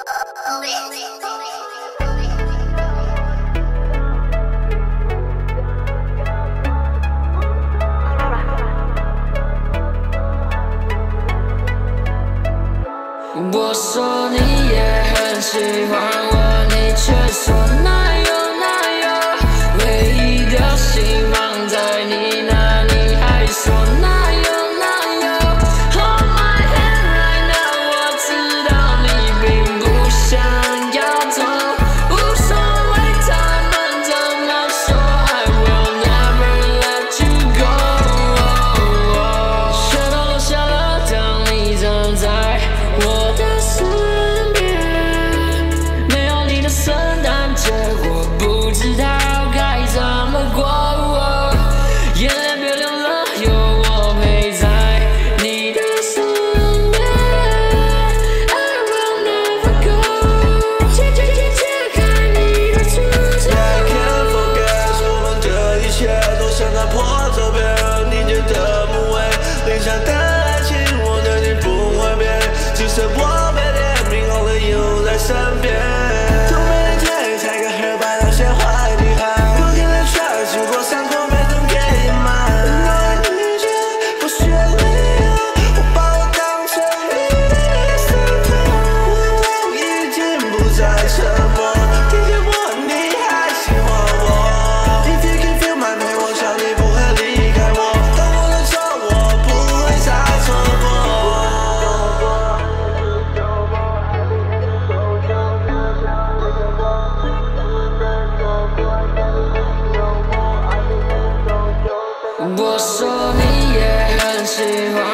我说你也很喜欢我，你却说哪有，唯一的心放在你那，你还说哪有。Hold my hand right now， 我知道你并不想要走，无所谓他们怎么说 ，I will never let you go。雪都落下了，当你站在我的身边，没有你的圣诞节，我不知道该怎么过。眼泪别流了，有我陪在你的身边。I will never go。解开你的诅咒。 I can't forget， 我们的一切都像打破周边凝结的木卫，理想的爱情，我对你不会变，即使我被怜悯后了又在身边。都没天踩个黑白那些坏女孩，有天的 trust， 如果伤口被灯给掩埋。那一切不需要理由，我把我当成你的一生痛，我已经不再沉默。听见我，你还喜欢我 ？If you can feel my pain， 我想你不会离开我。当我的错，我不会再错过。 我说你也很喜欢